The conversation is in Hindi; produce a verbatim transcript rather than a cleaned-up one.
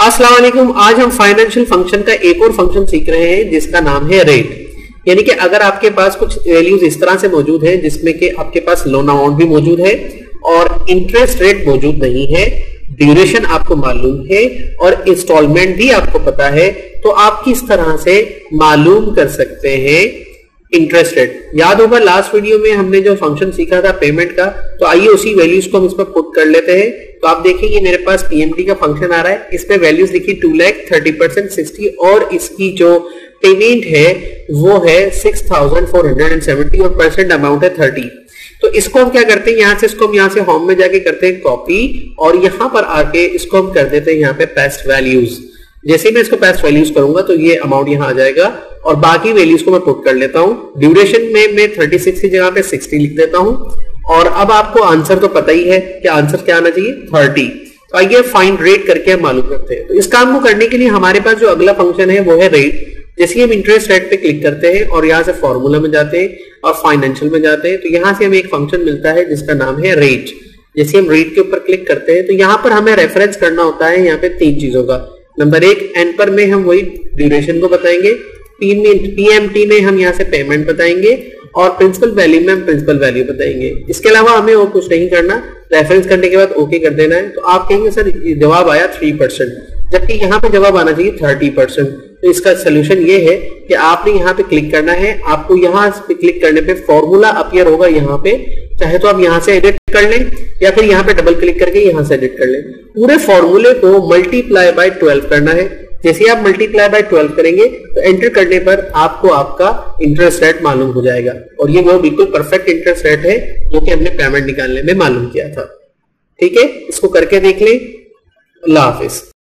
अस्सलाम वालेकुम। आज हम फाइनेंशियल फंक्शन का एक और फंक्शन सीख रहे हैं जिसका नाम है रेट। यानी कि अगर आपके पास कुछ वैल्यूज इस तरह से मौजूद है जिसमें कि आपके पास लोन अमाउंट भी मौजूद है और इंटरेस्ट रेट मौजूद नहीं है, ड्यूरेशन आपको मालूम है और इंस्टॉलमेंट भी आपको पता है, तो आप किस तरह से मालूम कर सकते हैं इंटरेस्ट रेट। याद होगा लास्ट वीडियो में हमने जो फंक्शन सीखा था पेमेंट का, तो आइए उसी वैल्यूज को हम इस पर पुट कर लेते हैं। तो आप देखेंगे मेरे पास पीएमटी का फंक्शन आ रहा है, इसमें वैल्यूज लिखी two lakh thirty percent sixty और इसकी जो पेमेंट है वो है six thousand four hundred and seventy और परसेंट अमाउंट है थर्टी। तो इसको हम क्या करते हैं, यहां से इसको हम यहां से होम में जाके करते हैं कॉपी और यहां पर आके इसको हम कर देते हैं यहाँ पे पेस्ट वैल्यूज। जैसे मैं इसको पेस्ट वैल्यूज करूंगा तो ये अमाउंट यहां आ जाएगा और बाकी वैल्यूज को मैं पुट कर लेता हूं। ड्यूरेशन में मैं थर्टी सिक्स की जगह पे सिक्सटी लिख देता हूं और अब आपको आंसर तो पता ही है कि आंसर क्या आना चाहिए, थर्टी। तो आइए फाइंड रेट करके हम मालूम करते हैं। तो इस काम को करने के लिए हमारे पास जो अगला फंक्शन है वो है रेट। जैसे हम इंटरेस्ट रेट पे क्लिक करते हैं और यहाँ से फॉर्मूला में जाते हैं और फाइनेंशियल में जाते हैं, तो यहाँ से हमें एक फंक्शन मिलता है जिसका नाम है रेट। जैसे हम रेट के ऊपर क्लिक करते हैं तो यहाँ पर हमें रेफरेंस करना होता है यहाँ पे तीन चीजों का। नंबर एक, एन पर में हम वही ड्यूरेशन को बताएंगे, तीन में पीएमटी में हम यहाँ से पेमेंट बताएंगे और प्रिंसिपल वैल्यू में हम प्रिंसिपल वैल्यू बताएंगे। इसके अलावा हमें और कुछ नहीं करना, रेफरेंस करने के बाद ओके कर देना है। तो आप कहेंगे सर जवाब आया थ्री परसेंट, जबकि यहाँ पे जवाब आना चाहिए थर्टी परसेंट। तो इसका सोल्यूशन ये है कि आपने यहाँ पे क्लिक करना है, आपको यहाँ पे क्लिक करने पे फॉर्मूला अपीयर होगा यहाँ पे, चाहे तो आप यहाँ से एडिट कर लें या फिर यहाँ पे डबल क्लिक करके यहाँ से एडिट कर लें। पूरे फॉर्मूले को मल्टीप्लाई बाय ट्वेल्व करना है। जैसे आप मल्टीप्लाई बाय ट्वेल्व करेंगे तो एंटर करने पर आपको आपका इंटरेस्ट रेट मालूम हो जाएगा और ये वो बिल्कुल परफेक्ट इंटरेस्ट रेट है जो कि हमने पेमेंट निकालने में मालूम किया था। ठीक है, इसको करके देख लें। अल्लाह हाफिज।